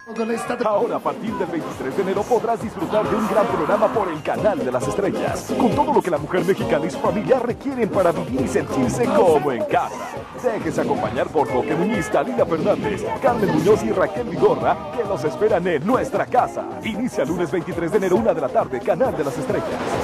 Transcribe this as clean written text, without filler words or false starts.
Ahora, a partir del 23 de enero, podrás disfrutar de un gran programa por el Canal de las Estrellas, con todo lo que la mujer mexicana y su familia requieren para vivir y sentirse como en casa. Déjese acompañar por Coque Muñiz, Talina Fernández, Carmen Muñoz y Raquel Vigorra, que los esperan en nuestra casa. Inicia lunes 23 de enero, 1 de la tarde, Canal de las Estrellas.